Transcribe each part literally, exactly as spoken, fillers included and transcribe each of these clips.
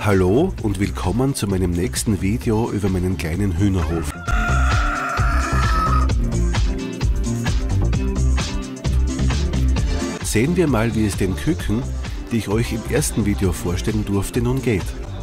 Hallo und willkommen zu meinem nächsten Video über meinen kleinen Hühnerhof. Sehen wir mal, wie es den Küken, die ich euch im ersten Video vorstellen durfte, nun geht.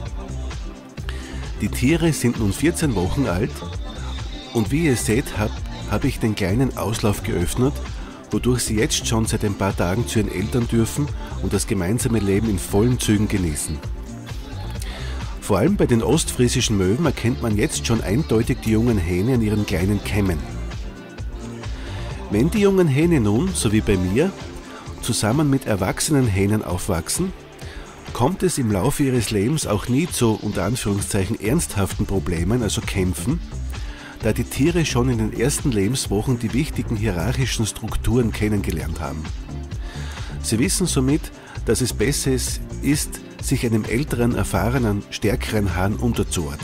Die Tiere sind nun vierzehn Wochen alt und wie ihr seht, habe hab ich den kleinen Auslauf geöffnet, wodurch sie jetzt schon seit ein paar Tagen zu ihren Eltern dürfen und das gemeinsame Leben in vollen Zügen genießen. Vor allem bei den ostfriesischen Möwen erkennt man jetzt schon eindeutig die jungen Hähne an ihren kleinen Kämmen. Wenn die jungen Hähne nun, so wie bei mir, zusammen mit erwachsenen Hähnen aufwachsen, kommt es im Laufe ihres Lebens auch nie zu unter Anführungszeichen ernsthaften Problemen, also Kämpfen, da die Tiere schon in den ersten Lebenswochen die wichtigen hierarchischen Strukturen kennengelernt haben. Sie wissen somit, dass es besser ist, sich einem älteren, erfahrenen, stärkeren Hahn unterzuordnen.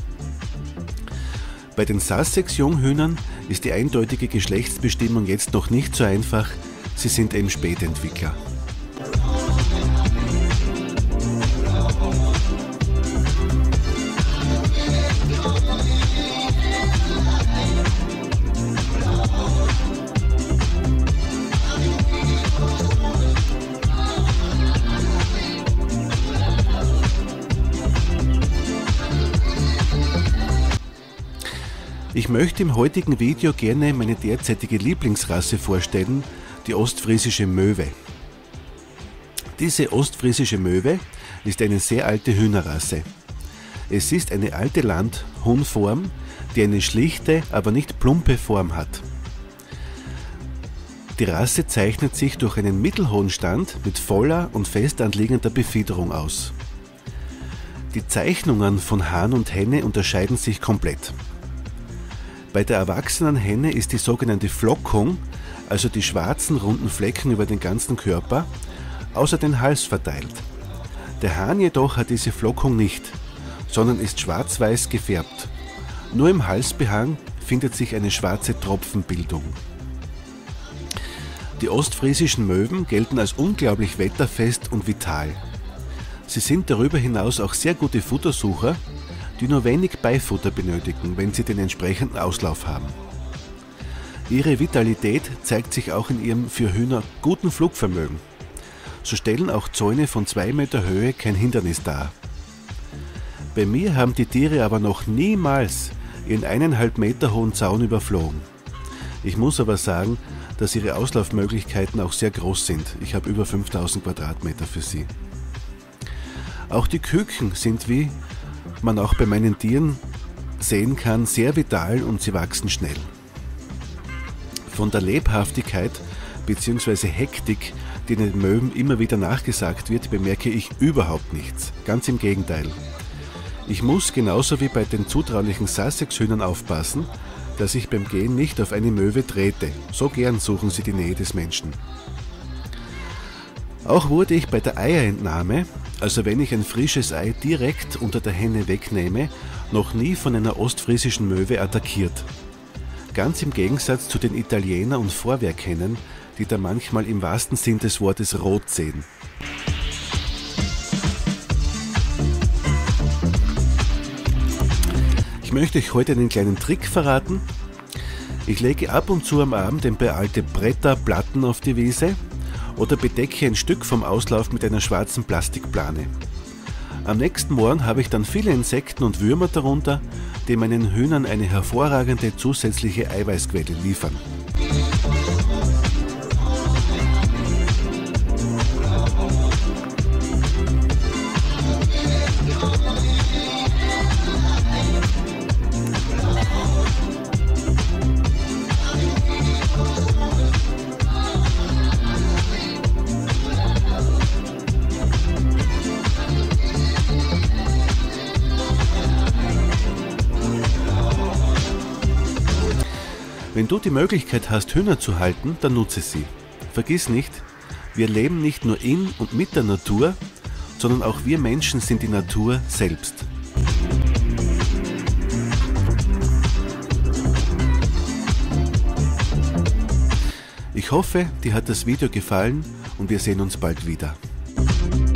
Bei den Sussex-Junghühnern ist die eindeutige Geschlechtsbestimmung jetzt noch nicht so einfach, sie sind eben Spätentwickler. Ich möchte im heutigen Video gerne meine derzeitige Lieblingsrasse vorstellen, die ostfriesische Möwe. Diese ostfriesische Möwe ist eine sehr alte Hühnerrasse. Es ist eine alte Landhuhnform, die eine schlichte, aber nicht plumpe Form hat. Die Rasse zeichnet sich durch einen mittelhohen Stand mit voller und fest anliegender Befiederung aus. Die Zeichnungen von Hahn und Henne unterscheiden sich komplett. Bei der erwachsenen Henne ist die sogenannte Flockung, also die schwarzen runden Flecken über den ganzen Körper, außer den Hals verteilt. Der Hahn jedoch hat diese Flockung nicht, sondern ist schwarz-weiß gefärbt. Nur im Halsbehang findet sich eine schwarze Tropfenbildung. Die ostfriesischen Möwen gelten als unglaublich wetterfest und vital. Sie sind darüber hinaus auch sehr gute Futtersucher, die nur wenig Beifutter benötigen, wenn sie den entsprechenden Auslauf haben. Ihre Vitalität zeigt sich auch in ihrem für Hühner guten Flugvermögen. So stellen auch Zäune von zwei Meter Höhe kein Hindernis dar. Bei mir haben die Tiere aber noch niemals ihren eineinhalb Meter hohen Zaun überflogen. Ich muss aber sagen, dass ihre Auslaufmöglichkeiten auch sehr groß sind. Ich habe über fünftausend Quadratmeter für sie. Auch die Küken sind, wie man auch bei meinen Tieren sehen kann, sehr vital und sie wachsen schnell. Von der Lebhaftigkeit bzw. Hektik, die den Möwen immer wieder nachgesagt wird, bemerke ich überhaupt nichts. Ganz im Gegenteil. Ich muss genauso wie bei den zutraulichen Sussex-Hühnern aufpassen, dass ich beim Gehen nicht auf eine Möwe trete. So gern suchen sie die Nähe des Menschen. Auch wurde ich bei der Eierentnahme, also wenn ich ein frisches Ei direkt unter der Henne wegnehme, noch nie von einer ostfriesischen Möwe attackiert. Ganz im Gegensatz zu den Italiener- und Vorwerkhennen, die da manchmal im wahrsten Sinn des Wortes rot sehen. Ich möchte euch heute einen kleinen Trick verraten. Ich lege ab und zu am Abend ein paar alte Bretter, Platten auf die Wiese oder bedecke ein Stück vom Auslauf mit einer schwarzen Plastikplane. Am nächsten Morgen habe ich dann viele Insekten und Würmer darunter, die meinen Hühnern eine hervorragende zusätzliche Eiweißquelle liefern. Wenn du die Möglichkeit hast, Hühner zu halten, dann nutze sie. Vergiss nicht, wir leben nicht nur in und mit der Natur, sondern auch wir Menschen sind die Natur selbst. Ich hoffe, dir hat das Video gefallen und wir sehen uns bald wieder.